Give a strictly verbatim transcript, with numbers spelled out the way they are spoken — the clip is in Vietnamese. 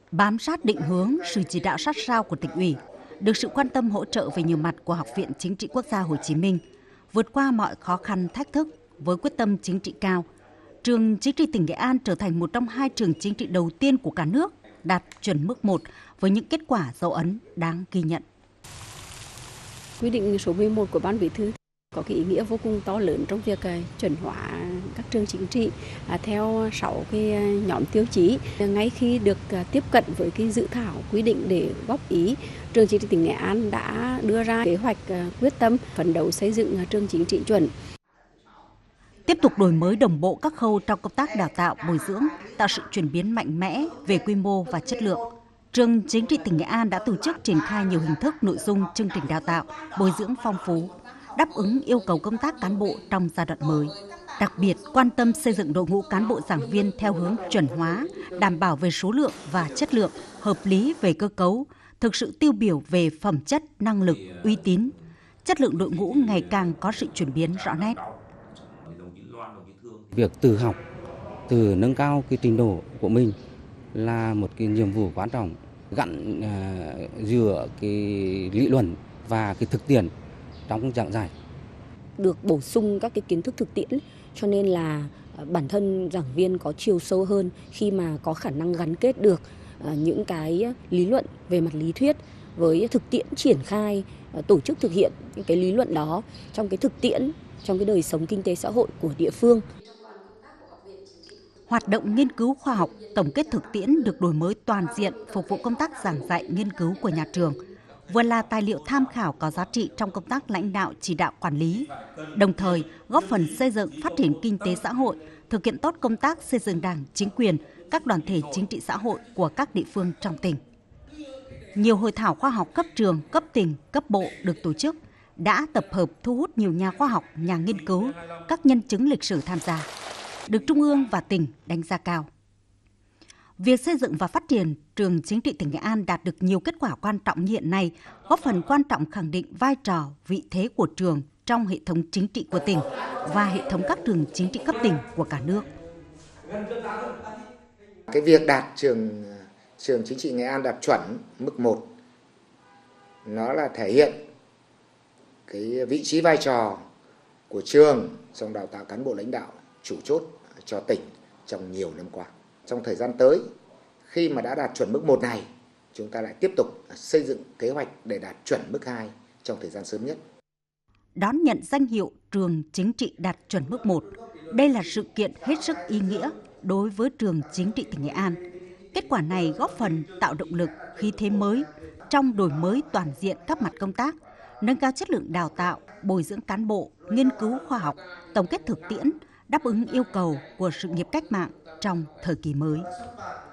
Bám sát định hướng, sự chỉ đạo sát sao của tỉnh ủy, được sự quan tâm hỗ trợ về nhiều mặt của Học viện Chính trị Quốc gia Hồ Chí Minh, vượt qua mọi khó khăn thách thức với quyết tâm chính trị cao, trường chính trị tỉnh Nghệ An trở thành một trong hai trường chính trị đầu tiên của cả nước đạt chuẩn mức một với những kết quả dấu ấn đáng ghi nhận. Quy định số mười một của Ban Bí thư có cái ý nghĩa vô cùng to lớn trong việc chuẩn hóa các trường chính trị theo sáu cái nhóm tiêu chí. Ngay khi được tiếp cận với cái dự thảo quy định để góp ý, trường chính trị tỉnh Nghệ An đã đưa ra kế hoạch quyết tâm phấn đấu xây dựng trường chính trị chuẩn. Tiếp tục đổi mới đồng bộ các khâu trong công tác đào tạo, bồi dưỡng, tạo sự chuyển biến mạnh mẽ về quy mô và chất lượng. Trường chính trị tỉnh Nghệ An đã tổ chức triển khai nhiều hình thức, nội dung, chương trình đào tạo, bồi dưỡng phong phú, đáp ứng yêu cầu công tác cán bộ trong giai đoạn mới. Đặc biệt quan tâm xây dựng đội ngũ cán bộ giảng viên theo hướng chuẩn hóa, đảm bảo về số lượng và chất lượng, hợp lý về cơ cấu, thực sự tiêu biểu về phẩm chất, năng lực, uy tín. Chất lượng đội ngũ ngày càng có sự chuyển biến rõ nét. Việc tự học, từ nâng cao cái trình độ của mình là một cái nhiệm vụ quan trọng, gắn uh, giữa cái lý luận và cái thực tiễn trong giảng dạy. Được bổ sung các cái kiến thức thực tiễn, cho nên là bản thân giảng viên có chiều sâu hơn khi mà có khả năng gắn kết được uh, những cái lý luận về mặt lý thuyết với thực tiễn triển khai, uh, tổ chức thực hiện những cái lý luận đó trong cái thực tiễn, trong cái đời sống kinh tế xã hội của địa phương. Hoạt động nghiên cứu khoa học, tổng kết thực tiễn được đổi mới toàn diện phục vụ công tác giảng dạy nghiên cứu của nhà trường, vừa là tài liệu tham khảo có giá trị trong công tác lãnh đạo chỉ đạo quản lý, đồng thời góp phần xây dựng phát triển kinh tế xã hội, thực hiện tốt công tác xây dựng Đảng, chính quyền, các đoàn thể chính trị xã hội của các địa phương trong tỉnh. Nhiều hội thảo khoa học cấp trường, cấp tỉnh, cấp bộ được tổ chức, đã tập hợp thu hút nhiều nhà khoa học, nhà nghiên cứu, các nhân chứng lịch sử tham gia, được Trung ương và tỉnh đánh giá cao. Việc xây dựng và phát triển trường chính trị tỉnh Nghệ An đạt được nhiều kết quả quan trọng như hiện nay, góp phần quan trọng khẳng định vai trò, vị thế của trường trong hệ thống chính trị của tỉnh và hệ thống các trường chính trị cấp tỉnh của cả nước. Cái việc đạt trường trường chính trị Nghệ An đạt chuẩn mức một, nó là thể hiện cái vị trí vai trò của trường trong đào tạo cán bộ lãnh đạo chủ chốt cho tỉnh trong nhiều năm qua. Trong thời gian tới, khi mà đã đạt chuẩn mức một này, chúng ta lại tiếp tục xây dựng kế hoạch để đạt chuẩn mức hai trong thời gian sớm nhất. Đón nhận danh hiệu trường chính trị đạt chuẩn mức một, đây là sự kiện hết sức ý nghĩa đối với trường chính trị tỉnh Nghệ An. Kết quả này góp phần tạo động lực, khí thế mới trong đổi mới toàn diện các mặt công tác, nâng cao chất lượng đào tạo, bồi dưỡng cán bộ, nghiên cứu khoa học, tổng kết thực tiễn, đáp ứng yêu cầu của sự nghiệp cách mạng trong thời kỳ mới.